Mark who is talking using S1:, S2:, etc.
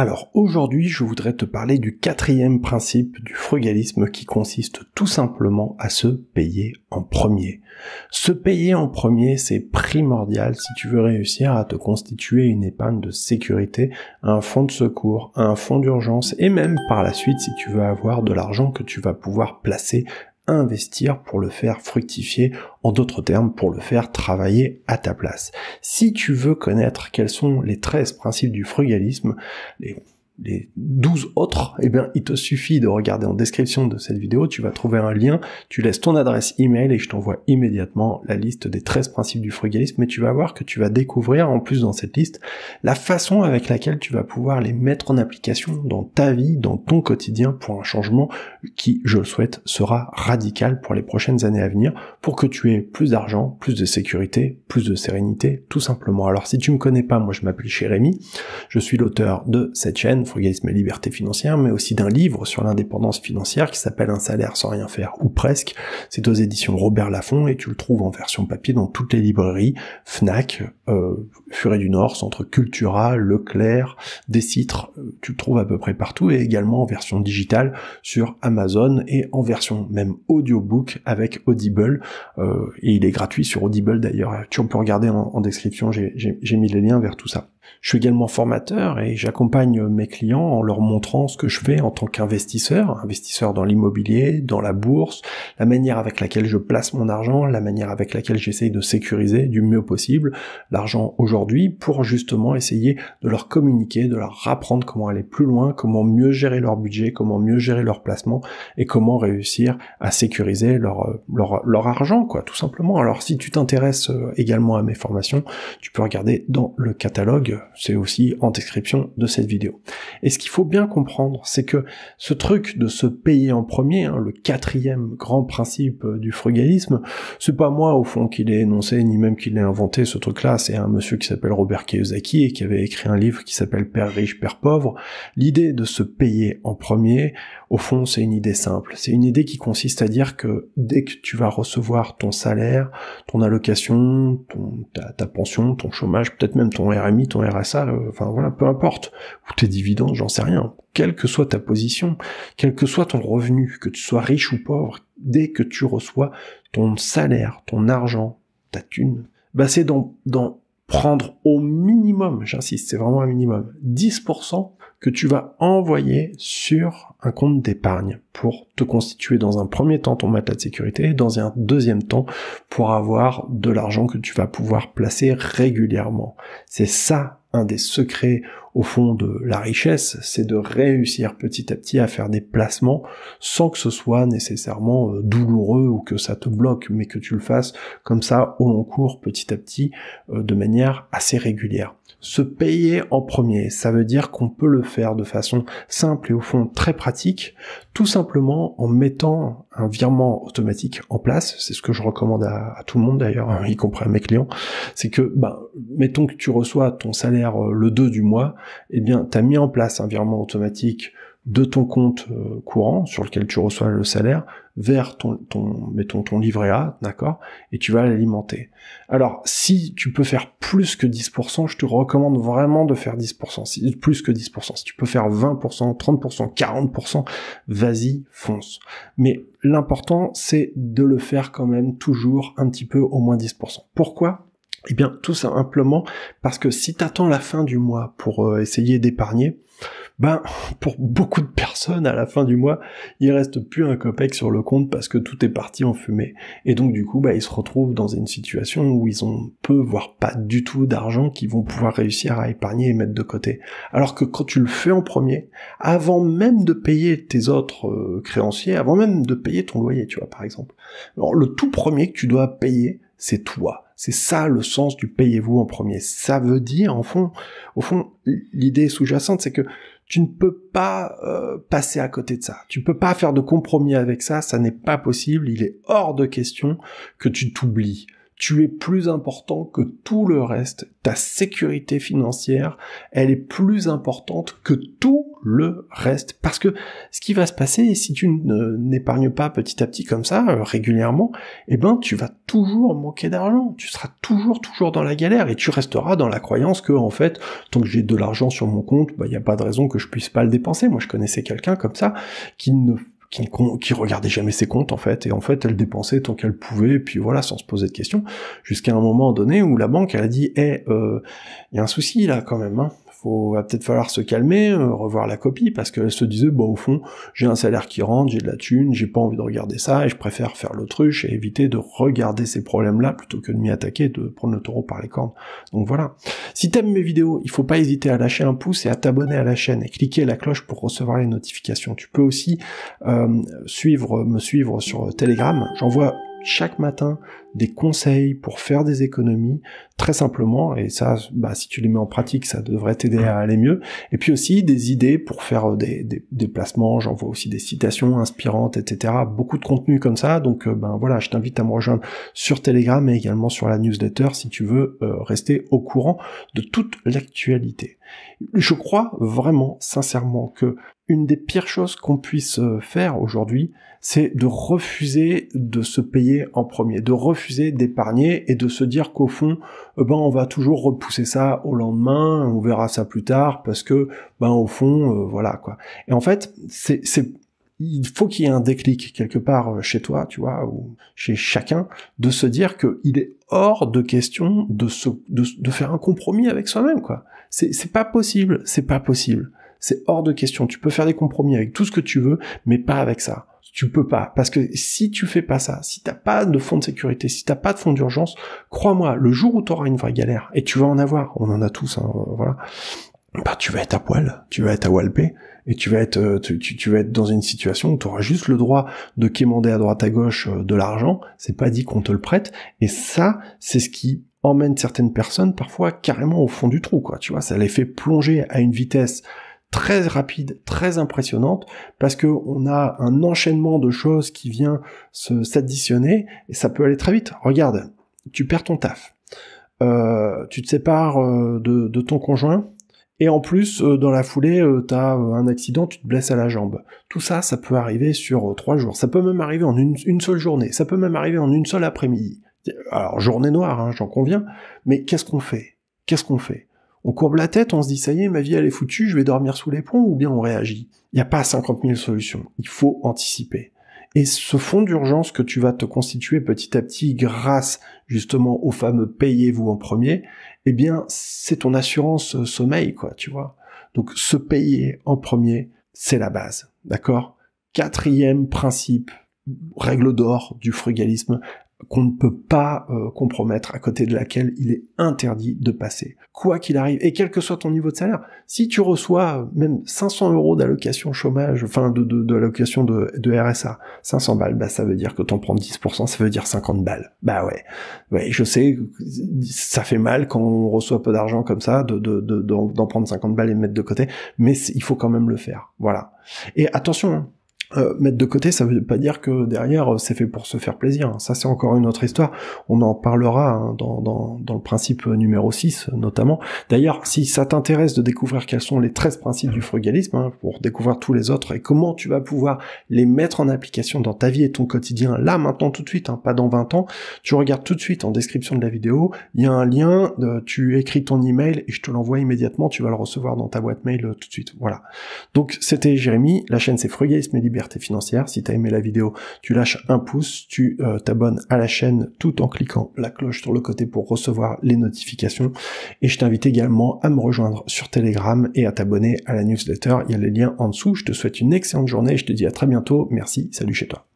S1: Alors aujourd'hui, je voudrais te parler du quatrième principe du frugalisme qui consiste tout simplement à se payer en premier. Se payer en premier, c'est primordial si tu veux réussir à te constituer une épargne de sécurité, un fonds de secours, un fonds d'urgence et même par la suite si tu veux avoir de l'argent que tu vas pouvoir placer, investir pour le faire fructifier, en d'autres termes pour le faire travailler à ta place. Si tu veux connaître quels sont les 13 principes du frugalisme, les 12 autres, eh bien, il te suffit de regarder en description de cette vidéo, tu vas trouver un lien, tu laisses ton adresse email et je t'envoie immédiatement la liste des 13 principes du frugalisme, mais tu vas voir que tu vas découvrir, en plus dans cette liste, la façon avec laquelle tu vas pouvoir les mettre en application dans ta vie, dans ton quotidien, pour un changement qui, je le souhaite, sera radical pour les prochaines années à venir, pour que tu aies plus d'argent, plus de sécurité, plus de sérénité, tout simplement. Alors si tu me connais pas, moi je m'appelle Jérémy, je suis l'auteur de cette chaîne, Frugalisme et liberté financière, mais aussi d'un livre sur l'indépendance financière qui s'appelle Un salaire sans rien faire, ou presque. C'est aux éditions Robert Laffont et tu le trouves en version papier dans toutes les librairies, Fnac, Furet du Nord, Centre Cultura, Leclerc, Décitre, tu le trouves à peu près partout, et également en version digitale sur Amazon et en version même audiobook avec Audible, et il est gratuit sur Audible d'ailleurs, tu peux regarder en description, j'ai mis les liens vers tout ça. Je suis également formateur et j'accompagne mes clients en leur montrant ce que je fais en tant qu'investisseur, investisseur dans l'immobilier, dans la bourse, la manière avec laquelle je place mon argent, la manière avec laquelle j'essaye de sécuriser du mieux possible l'argent aujourd'hui pour justement essayer de leur communiquer, de leur apprendre comment aller plus loin, comment mieux gérer leur budget, comment mieux gérer leur placement et comment réussir à sécuriser leur argent, quoi, tout simplement. Alors si tu t'intéresses également à mes formations, tu peux regarder dans le catalogue, c'est aussi en description de cette vidéo. Et ce qu'il faut bien comprendre, c'est que ce truc de se payer en premier, le quatrième grand principe du frugalisme, c'est pas moi au fond qui l'ai énoncé, ni même qui l'ai inventé ce truc-là, c'est un monsieur qui s'appelle Robert Kiyosaki et qui avait écrit un livre qui s'appelle Père riche, Père pauvre. L'idée de se payer en premier, au fond, c'est une idée simple. C'est une idée qui consiste à dire que dès que tu vas recevoir ton salaire, ton allocation, ta pension, ton chômage, peut-être même ton RMI, ton RSA, enfin voilà, peu importe, ou tes dividendes, j'en sais rien, quelle que soit ta position, quel que soit ton revenu, que tu sois riche ou pauvre, dès que tu reçois ton salaire, ton argent, ta thune, bah c'est d'en prendre au minimum, j'insiste, c'est vraiment un minimum, 10% que tu vas envoyer sur un compte d'épargne pour te constituer dans un premier temps ton matelas de sécurité et dans un deuxième temps pour avoir de l'argent que tu vas pouvoir placer régulièrement. C'est ça un des secrets au fond de la richesse, c'est de réussir petit à petit à faire des placements sans que ce soit nécessairement douloureux ou que ça te bloque, mais que tu le fasses comme ça au long cours petit à petit de manière assez régulière. Se payer en premier, ça veut dire qu'on peut le faire de façon simple et au fond très pratique, tout simplement en mettant un virement automatique en place. C'est ce que je recommande à tout le monde d'ailleurs, y compris à mes clients. C'est que, mettons que tu reçois ton salaire le 2 du mois, eh bien, t'as mis en place un virement automatique de ton compte courant sur lequel tu reçois le salaire vers mettons ton livret A, d'accord, et tu vas l'alimenter. Alors, si tu peux faire plus que 10%, je te recommande vraiment de faire 10%, plus que 10%. Si tu peux faire 20%, 30%, 40%, vas-y, fonce. Mais l'important, c'est de le faire quand même toujours un petit peu, au moins 10%. Pourquoi ? Eh bien, tout simplement parce que si t'attends la fin du mois pour essayer d'épargner, pour beaucoup de personnes, à la fin du mois, il reste plus un copec sur le compte parce que tout est parti en fumée. Et donc, du coup, ils se retrouvent dans une situation où ils ont peu, voire pas du tout d'argent qu'ils vont pouvoir réussir à épargner et mettre de côté. Alors que quand tu le fais en premier, avant même de payer tes autres créanciers, avant même de payer ton loyer, tu vois, par exemple. Alors, le tout premier que tu dois payer, c'est toi. C'est ça le sens du payez-vous en premier. Ça veut dire, au fond, l'idée sous-jacente, c'est que tu ne peux pas passer à côté de ça. Tu peux pas faire de compromis avec ça, ça n'est pas possible. Il est hors de question que tu t'oublies. tu es plus important que tout le reste. Ta sécurité financière, elle est plus importante que tout le reste. Parce que ce qui va se passer, si tu n'épargnes pas petit à petit comme ça, régulièrement, eh ben, tu vas toujours manquer d'argent. Tu seras toujours dans la galère et tu resteras dans la croyance que, en fait, tant que j'ai de l'argent sur mon compte, bah, y a pas de raison que je puisse pas le dépenser. Moi, je connaissais quelqu'un comme ça qui regardait jamais ses comptes en fait, et en fait elle dépensait tant qu'elle pouvait, et puis voilà, sans se poser de questions, jusqu'à un moment donné où la banque elle a dit y a un souci là quand même, hein. Va peut-être falloir se calmer, revoir la copie, parce qu'elle se disait, bah au fond, j'ai un salaire qui rentre, j'ai de la thune, j'ai pas envie de regarder ça, et je préfère faire l'autruche et éviter de regarder ces problèmes-là, plutôt que de m'y attaquer, de prendre le taureau par les cornes. Donc voilà. Si t'aimes mes vidéos, il faut pas hésiter à lâcher un pouce et à t'abonner à la chaîne, et cliquer la cloche pour recevoir les notifications. Tu peux aussi me suivre sur Telegram, j'envoie chaque matin des conseils pour faire des économies, très simplement, et ça, bah, si tu les mets en pratique, ça devrait t'aider à aller mieux. Et puis aussi des idées pour faire des placements, j'envoie aussi des citations inspirantes, etc. Beaucoup de contenu comme ça, donc ben voilà, je t'invite à me rejoindre sur Telegram et également sur la newsletter si tu veux rester au courant de toute l'actualité. Je crois vraiment, sincèrement, que une des pires choses qu'on puisse faire aujourd'hui, c'est de refuser de se payer en premier, de refuser d'épargner et de se dire qu'au fond, ben on va toujours repousser ça au lendemain, on verra ça plus tard, parce que ben au fond, voilà quoi. Et en fait, il faut qu'il y ait un déclic quelque part chez toi, tu vois, ou chez chacun, de se dire qu'il est hors de question de faire un compromis avec soi-même, quoi. C'est pas possible, c'est pas possible. C'est hors de question. Tu peux faire des compromis avec tout ce que tu veux, mais pas avec ça. Tu peux pas. Parce que si tu fais pas ça, si t'as pas de fonds de sécurité, si t'as pas de fonds d'urgence, crois-moi, le jour où t'auras une vraie galère, et tu vas en avoir, on en a tous, hein, voilà, bah tu vas être à poil, tu vas être à walpé, et tu vas être dans une situation où tu auras juste le droit de quémander à droite à gauche de l'argent, c'est pas dit qu'on te le prête, et ça, c'est ce qui emmène certaines personnes parfois carrément au fond du trou, quoi, tu vois, ça les fait plonger à une vitesse très rapide, très impressionnante, parce que on a un enchaînement de choses qui vient s'additionner, et ça peut aller très vite. Regarde, tu perds ton taf, tu te sépares de ton conjoint, et en plus, dans la foulée, t'as un accident, tu te blesses à la jambe. Tout ça, ça peut arriver sur 3 jours, ça peut même arriver en une seule journée, ça peut même arriver en une seule après-midi. Alors, journée noire, hein, j'en conviens, mais qu'est-ce qu'on fait? On courbe la tête, on se dit ça y est, ma vie elle est foutue, je vais dormir sous les ponts, ou bien on réagit. Il n'y a pas 50 000 solutions, il faut anticiper. Et ce fonds d'urgence que tu vas te constituer petit à petit grâce justement au fameux payez-vous en premier, eh bien c'est ton assurance sommeil, quoi, tu vois. Donc se payer en premier, c'est la base, d'accord? 4e principe, règle d'or du frugalisme, qu'on ne peut pas compromettre, à côté de laquelle il est interdit de passer. Quoi qu'il arrive, et quel que soit ton niveau de salaire, si tu reçois même 500 € d'allocation chômage, enfin de allocation de RSA, 500 balles, bah ça veut dire que t'en prends 10%, ça veut dire 50 balles. Bah ouais, je sais, ça fait mal quand on reçoit peu d'argent comme ça, d'en prendre 50 balles et de mettre de côté, mais il faut quand même le faire, voilà. Et attention, hein, mettre de côté, ça veut pas dire que derrière c'est fait pour se faire plaisir. Ça c'est encore une autre histoire. On en parlera hein, dans le principe numéro 6 notamment. D'ailleurs, si ça t'intéresse de découvrir quels sont les 13 principes du frugalisme, hein, pour découvrir tous les autres et comment tu vas pouvoir les mettre en application dans ta vie et ton quotidien, là maintenant tout de suite, hein, pas dans 20 ans, tu regardes tout de suite en description de la vidéo, il y a un lien, tu écris ton email et je te l'envoie immédiatement, tu vas le recevoir dans ta boîte mail tout de suite. Voilà. Donc c'était Jérémy, la chaîne c'est Frugalisme et Liberté financière. Si t'as aimé la vidéo, tu lâches un pouce, tu t'abonnes à la chaîne tout en cliquant la cloche sur le côté pour recevoir les notifications, et je t'invite également à me rejoindre sur Telegram et à t'abonner à la newsletter, il y a les liens en dessous. Je te souhaite une excellente journée et je te dis à très bientôt, merci, salut chez toi.